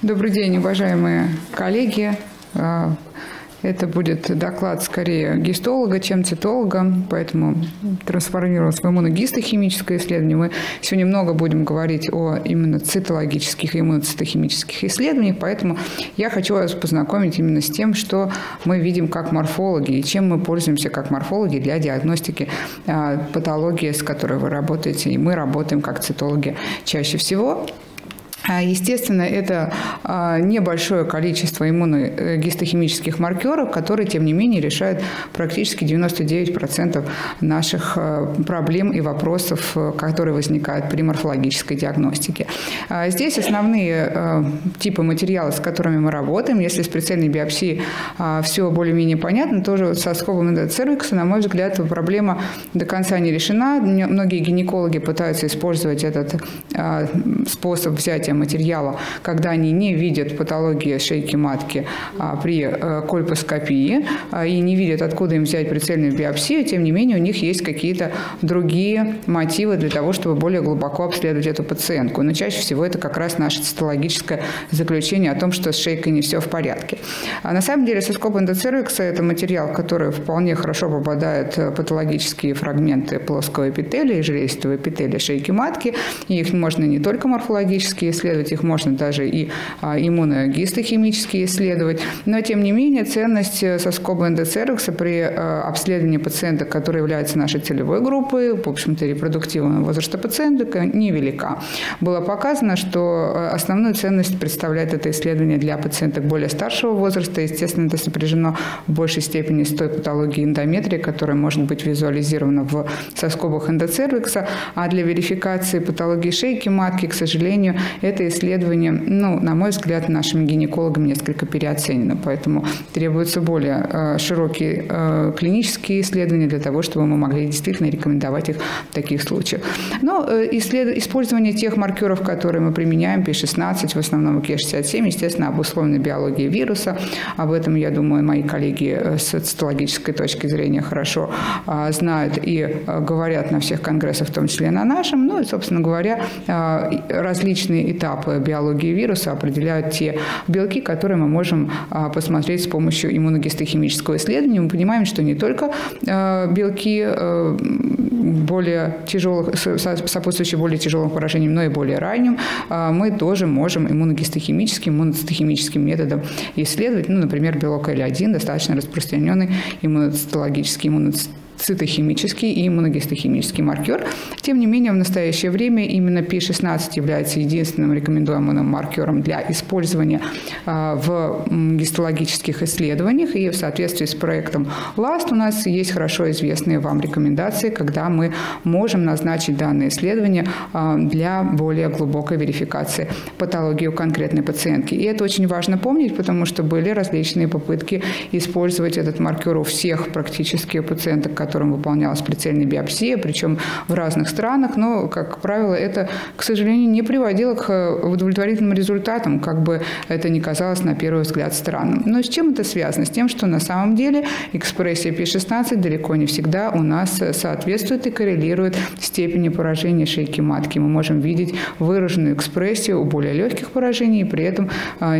Добрый день, уважаемые коллеги. Это будет доклад скорее гистолога, чем цитолога, поэтому трансформировалось в иммуногистохимическое исследование. Мы сегодня много будем говорить о именно цитологических и иммуноцитохимических исследованиях, поэтому я хочу вас познакомить именно с тем, что мы видим как морфологи и чем мы пользуемся как морфологи для диагностики патологии, с которой вы работаете, и мы работаем как цитологи чаще всего. Естественно, это небольшое количество иммуногистохимических маркеров, которые, тем не менее, решают практически 99% наших проблем и вопросов, которые возникают при морфологической диагностике. Здесь основные типы материалов, с которыми мы работаем. Если с прицельной биопсией все более-менее понятно, тоже со скобом эндоцервикса, на мой взгляд, проблема до конца не решена. Многие гинекологи пытаются использовать этот способ взятия материала, когда они не видят патологии шейки матки при кольпоскопии и не видят, откуда им взять прицельную биопсию, тем не менее у них есть какие-то другие мотивы для того, чтобы более глубоко обследовать эту пациентку. Но чаще всего это как раз наше цитологическое заключение о том, что с шейкой не все в порядке. На самом деле соскоп эндоцервикса – это материал, в который вполне хорошо попадают патологические фрагменты плоского эпителия и железистого эпителия шейки матки. И их можно не только морфологически исследовать, их можно даже и иммуногистохимически исследовать. Но, тем не менее, ценность соскоба эндоцервикса при обследовании пациенток, которые являются нашей целевой группой, в общем-то, репродуктивного возраста пациенток, невелика. Было показано, что основную ценность представляет это исследование для пациенток более старшего возраста. Естественно, это сопряжено в большей степени с той патологией эндометрии, которая может быть визуализирована в соскобах эндоцервикса. А для верификации патологии шейки матки, к сожалению, это исследование, на мой взгляд, нашими гинекологами несколько переоценено. Поэтому требуются более широкие клинические исследования для того, чтобы мы могли действительно рекомендовать их в таких случаях. Но использование тех маркеров, которые мы применяем, P16, в основном Ki-67, естественно, обусловлено биологией вируса. Об этом, я думаю, мои коллеги с цитологической точки зрения хорошо знают и говорят на всех конгрессах, в том числе и на нашем. Ну и, собственно говоря, различные этапы биологии вируса определяют те белки, которые мы можем посмотреть с помощью иммуногистохимического исследования. Мы понимаем, что не только белки более тяжелых, сопутствующие более тяжелым поражениям, но и более ранним, мы тоже можем иммуногистохимическим, иммуноцитохимическим методом исследовать. Например, белок L1 достаточно распространенный иммуноцитологический, цитохимический и иммуногистохимический маркер. Тем не менее, в настоящее время именно P16 является единственным рекомендуемым маркером для использования в гистологических исследованиях. И в соответствии с проектом LAST у нас есть хорошо известные вам рекомендации, когда мы можем назначить данное исследование для более глубокой верификации патологии у конкретной пациентки. И это очень важно помнить, потому что были различные попытки использовать этот маркер у всех практически пациенток, которым выполнялась прицельная биопсия, причем в разных странах, но, как правило, это, к сожалению, не приводило к удовлетворительным результатам, как бы это ни казалось на первый взгляд странным. Но с чем это связано? С тем, что на самом деле экспрессия P16 далеко не всегда у нас соответствует и коррелирует степени поражения шейки матки. Мы можем видеть выраженную экспрессию у более легких поражений, и при этом это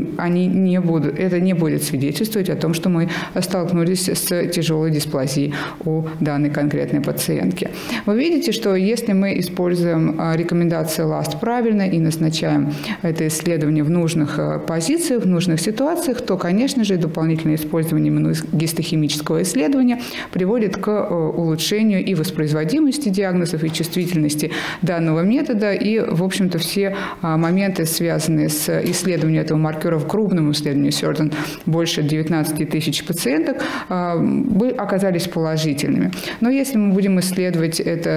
не будет свидетельствовать о том, что мы столкнулись с тяжелой дисплазией у данной конкретной пациентки. Вы видите, что если мы используем рекомендации LAST правильно и назначаем это исследование в нужных позициях, в нужных ситуациях, то, конечно же, дополнительное использование иммуногистохимического исследования приводит к улучшению и воспроизводимости диагнозов, и чувствительности данного метода. И, в общем-то, все моменты, связанные с исследованием этого маркера в крупном исследовании CERTAIN, больше 19 тысяч пациенток, оказались положительными. Но если мы будем исследовать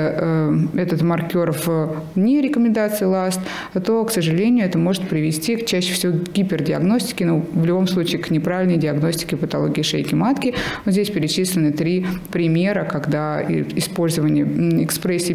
этот маркер в не рекомендации LAST, то, к сожалению, это может привести чаще всего к гипердиагностике, но в любом случае к неправильной диагностике патологии шейки матки. Вот здесь перечислены 3 примера, когда использование экспрессии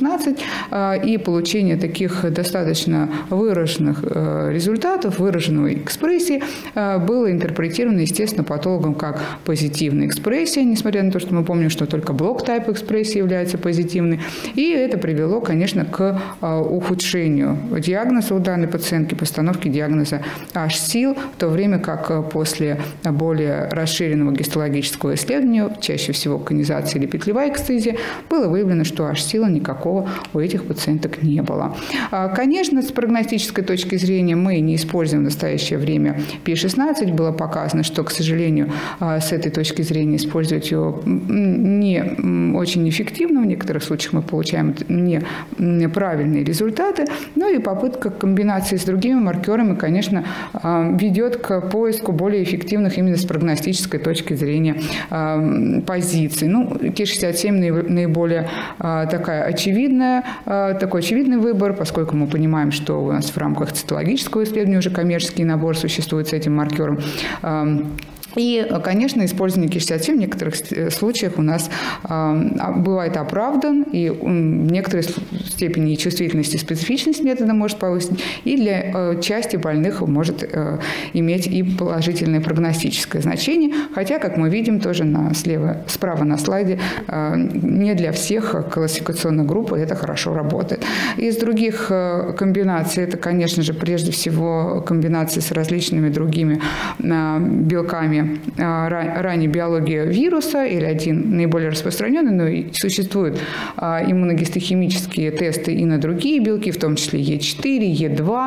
P16 и получение таких достаточно выраженных результатов, выраженной экспрессии, было интерпретировано, естественно, патологом как позитивная экспрессия, несмотря на то, что мы помним, Напомню, что только блок-тайп экспрессии является позитивной. И это привело, конечно, к ухудшению диагноза у данной пациентки, постановке диагноза H-СИЛ, в то время как после более расширенного гистологического исследования, чаще всего конизация или петлевая экстазия, было выявлено, что H-СИЛа никакого у этих пациенток не было. Конечно, с прогностической точки зрения мы не используем в настоящее время P16. Было показано, что, к сожалению, с этой точки зрения использовать ее не очень эффективно. В некоторых случаях мы получаем неправильные результаты. Ну и попытка комбинации с другими маркерами, конечно, ведет к поиску более эффективных именно с прогностической точки зрения позиций. Ну, Ки-67 наиболее такой очевидный выбор, поскольку мы понимаем, что у нас в рамках цитологического исследования уже коммерческий набор существует с этим маркером. И, конечно, использование Ки-67 в некоторых случаях у нас бывает оправдан, и в некоторой степени чувствительность и специфичность метода может повысить, и для части больных может иметь и положительное прогностическое значение, хотя, как мы видим, тоже справа на слайде, не для всех классификационных групп это хорошо работает. Из других комбинаций это, конечно же, прежде всего комбинации с различными другими белками ранней биологии вируса, или один наиболее распространенный, но и существуют иммуногистохимические тесты и на другие белки, в том числе Е4, Е2.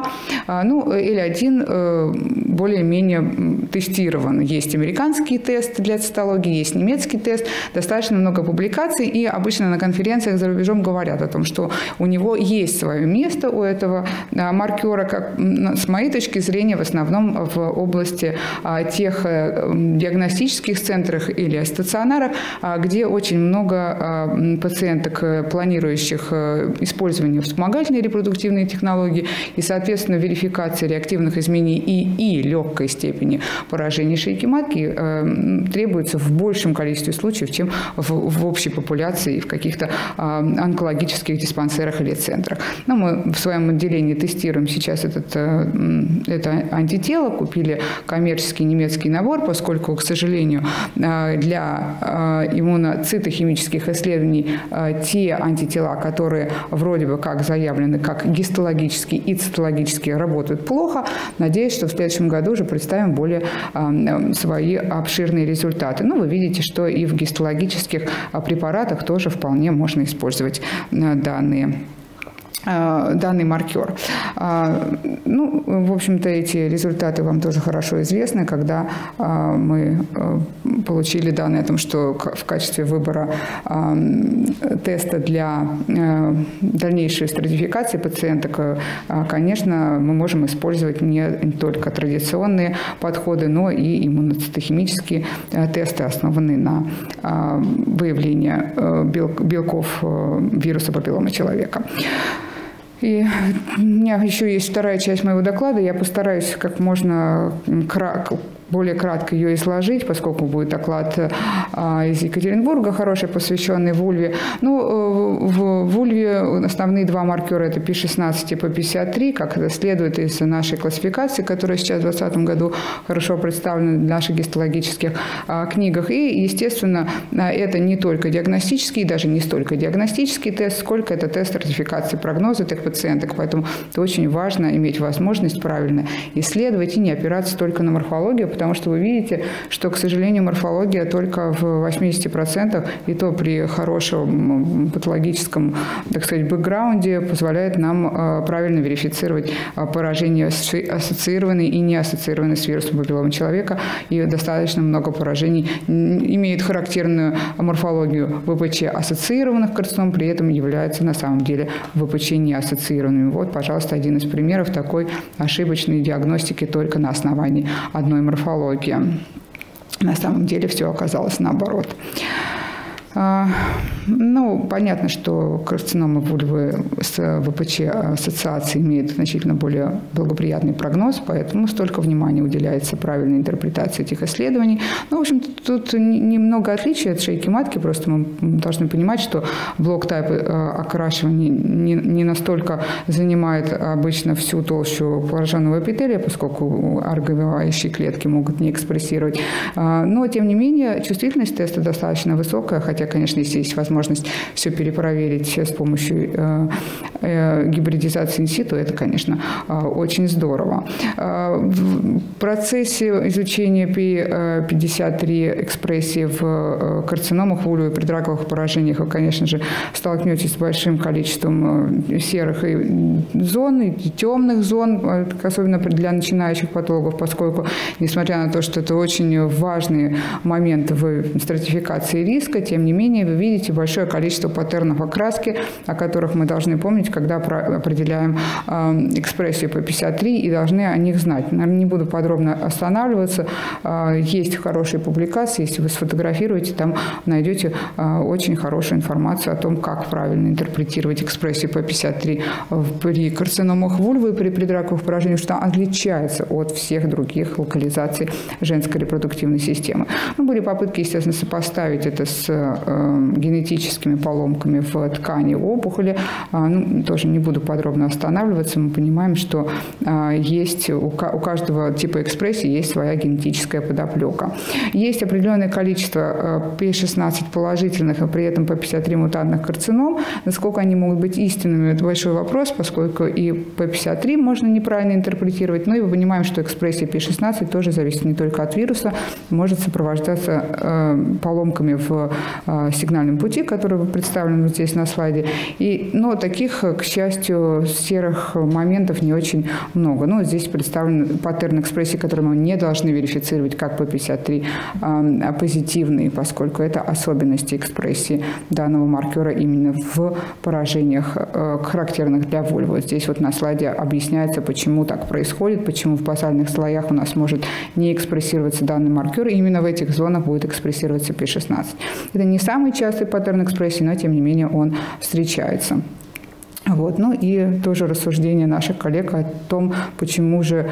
L1 более-менее тестирован. Есть американский тест для цитологии, есть немецкий тест, достаточно много публикаций, и обычно на конференциях за рубежом говорят о том, что у него есть свое место, у этого маркера, как, с моей точки зрения, в основном в области тех диагностических центрах или стационарах, где очень много пациенток, планирующих использование вспомогательной репродуктивной технологии, и, соответственно, верификация реактивных изменений и легкой степени поражения шейки матки требуется в большем количестве случаев, чем в общей популяции и в каких-то онкологических диспансерах или центрах. Но мы в своем отделении тестируем сейчас это антитело, купили коммерческий немецкий набор, поскольку, к сожалению, для иммуноцитохимических исследований те антитела, которые вроде бы как заявлены как гистологические и цитологические, работают плохо. Надеюсь, что в следующем году уже представим более свои обширные результаты. Ну, вы видите, что и в гистологических препаратах тоже вполне можно использовать данный маркер. Ну, в общем-то, эти результаты вам тоже хорошо известны, когда мы получили данные о том, что в качестве выбора теста для дальнейшей стратификации пациенток, конечно, мы можем использовать не только традиционные подходы, но и иммуноцитохимические тесты, основанные на выявлении белков вируса папилломы человека. И у меня еще есть вторая часть моего доклада. Я постараюсь как можно более кратко ее изложить, поскольку будет доклад из Екатеринбурга, хороший, посвященный вульве. Ну, в вульве основные два маркера – это P16 и P53, как это следует из нашей классификации, которая сейчас в 2020 году хорошо представлена в наших гистологических книгах. И, естественно, это не только диагностический, даже не столько диагностический тест, сколько это тест стратификации прогноза этих пациенток. Поэтому это очень важно иметь возможность правильно исследовать и не опираться только на морфологию, потому что вы видите, что, к сожалению, морфология только в 80%, и то при хорошем патологическом, так сказать, бэкграунде, позволяет нам правильно верифицировать поражения, ассоциированные и не ассоциированные с вирусом папилломы человека, и достаточно много поражений имеют характерную морфологию ВПЧ ассоциированных карцином, при этом являются на самом деле ВПЧ не ассоциированными. Вот, пожалуйста, один из примеров такой ошибочной диагностики только на основании одной морфологии. На самом деле все оказалось наоборот. Ну, понятно, что карцинома вульвы с ВПЧ ассоциацией имеют значительно более благоприятный прогноз, поэтому столько внимания уделяется правильной интерпретации этих исследований. Ну, в общем-то, тут немного отличий от шейки матки, просто мы должны понимать, что блок-тайп окрашивания не настолько занимает обычно всю толщу пораженного эпителия, поскольку арговывающие клетки могут не экспрессировать. Но, тем не менее, чувствительность теста достаточно высокая, хотя конечно, если есть возможность все перепроверить с помощью гибридизации инситу, это, конечно, очень здорово. В процессе изучения P53 экспрессии в карциномах вульвы и предраковых поражениях вы, конечно же, столкнетесь с большим количеством серых зон и темных зон, особенно для начинающих патологов, поскольку, несмотря на то, что это очень важный момент в стратификации риска, тем не менее вы видите большое количество паттернов окраски, о которых мы должны помнить, когда определяем экспрессию P53 и должны о них знать. Наверное, не буду подробно останавливаться. Есть хорошие публикации, если вы сфотографируете, там найдете очень хорошую информацию о том, как правильно интерпретировать экспрессию P53 при карциномах вульвы и при предраковых поражениях, что отличается от всех других локализаций женской репродуктивной системы. Были попытки, естественно, сопоставить это с генетическими поломками в ткани опухоли. Тоже не буду подробно останавливаться. Мы понимаем, что есть у каждого типа экспрессии есть своя генетическая подоплека. Есть определенное количество P16 положительных, а при этом P53 мутантных карцином. Насколько они могут быть истинными, это большой вопрос, поскольку и P53 можно неправильно интерпретировать, но и мы понимаем, что экспрессия P16 тоже зависит не только от вируса, может сопровождаться поломками в сигнальном пути, который представлен вот здесь на слайде. Но таких, к счастью, серых моментов не очень много. Но здесь представлен паттерн экспрессии, который мы не должны верифицировать как P53 позитивный, поскольку это особенности экспрессии данного маркера именно в поражениях, характерных для вульвы. Здесь вот на слайде объясняется, почему так происходит, почему в базальных слоях у нас может не экспрессироваться данный маркер, и именно в этих зонах будет экспрессироваться P16. Это не самый частый паттерн экспрессии, но тем не менее он встречается. И тоже рассуждение наших коллег о том, почему же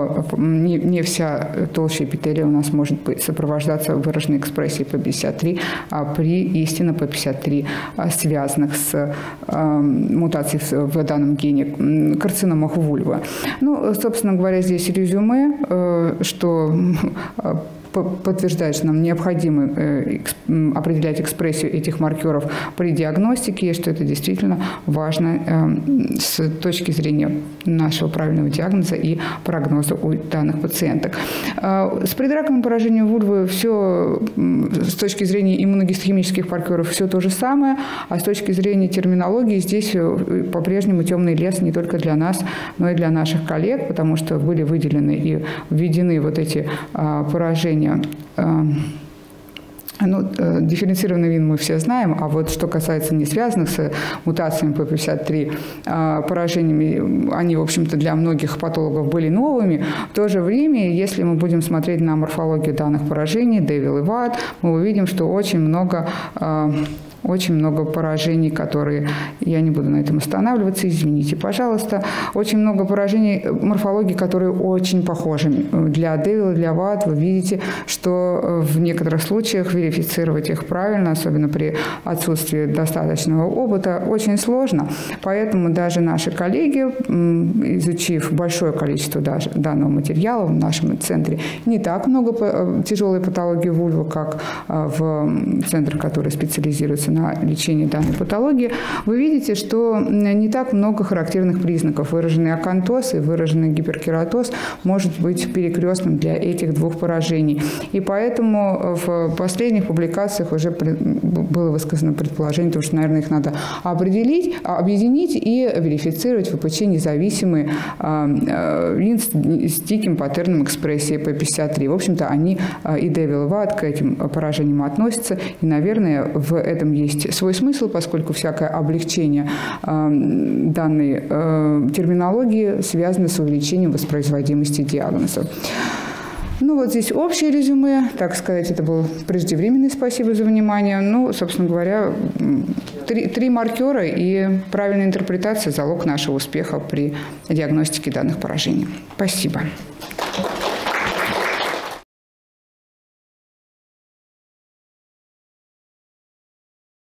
не вся толща эпителия у нас может сопровождаться выраженной экспрессией P53, а при истинно P53 связанных с мутацией в данном гене карциномах вульвы. Собственно говоря, здесь резюме, что подтверждает, что нам необходимо определять экспрессию этих маркеров при диагностике, и что это действительно важно с точки зрения нашего правильного диагноза и прогноза у данных пациенток. С предраковым поражением вульвы все с точки зрения иммуногистохимических маркеров все то же самое, а с точки зрения терминологии здесь по-прежнему темный лес не только для нас, но и для наших коллег, потому что были выделены и введены вот эти поражения. Дифференцированный вид мы все знаем, а вот что касается не связанных с мутациями P53 поражениями, они, в общем-то, для многих патологов были новыми. В то же время, если мы будем смотреть на морфологию данных поражений, Дэвил и Ват, мы увидим, что очень много поражений, которые, я не буду на этом останавливаться, извините, пожалуйста, очень много поражений морфологии, которые очень похожи. Для Дэвила, для Ват вы видите, что в некоторых случаях верифицировать их правильно, особенно при отсутствии достаточного опыта, очень сложно. Поэтому даже наши коллеги, изучив большое количество данного материала в нашем центре, не так много тяжелой патологии вульвы, как в центрах, которые специализируются на лечении данной патологии, вы видите, что не так много характерных признаков. Выраженный акантоз и выраженный гиперкератоз может быть перекрестным для этих двух поражений. И поэтому в последних публикациях уже было высказано предположение, что, наверное, их надо объединить и верифицировать ВПЧ независимые с диким паттерном экспрессии P53. В общем-то, они и Дэвил, и Ват к этим поражениям относятся. И, наверное, в этом есть свой смысл, поскольку всякое облегчение данной терминологии связано с увеличением воспроизводимости диагнозов. Вот здесь общее резюме, так сказать, это был преждевременный, спасибо за внимание. Собственно говоря, три маркера и правильная интерпретация – залог нашего успеха при диагностике данных поражений. Спасибо.